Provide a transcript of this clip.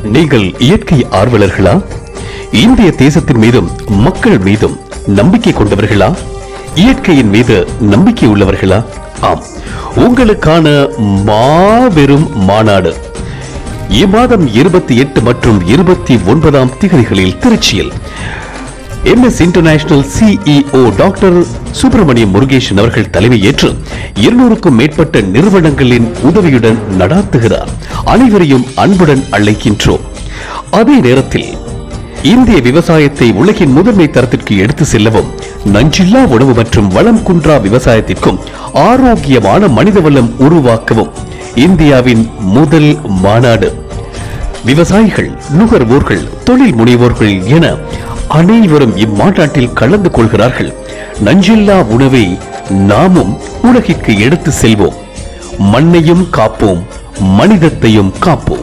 நீங்கள் இயற்கை ஆர்வலர்களா? இந்திய தேசத்தின் மீதும் மக்கள் மீதும் நம்பிக்கை கொண்டவர்களா? இயற்கையின் மீது நம்பிக்கை உள்ளவர்களா? ஆம், உங்களுக்கான மாபெரும் மாநாடு இம்மாதம் 28 மற்றும் 29 திகதிகளில் திருச்சியில் MS international CEO doctor Subramaniam Murugesan அவர்கள் தலைமையேற்று 200க்கும் மேற்பட்ட நிறுவனங்களின் உதவியுடன் நடாத்துகிறார். அனைவரையும் அன்புடன் அழைக்கின்றோம். அதே நேரத்தில் இந்திய விவசாயத்தை உலகின் முதன்மை தரத்திற்கு எடுத்து செல்லவும், நஞ்சில்லா உணவு மற்றும் வளம் குன்றா விவசாயத்திற்கும் ஆரோக்கியமான மனித வளம் உருவாக்கவும் இந்தியாவின் முதல் மாநாடு. விவசாயிகள், நுகர்வோர்கள், தொழில் முனைவோர்கள் என அனைவரும் இம்மாநாட்டில் கலந்து கொள்கிறார்கள். நஞ்சில்லா உணவை நாமும் உலகிற்கு எடுத்து செல்வோம். மண்ணையும் காப்போம், மனிதத்தையும் காப்போம்.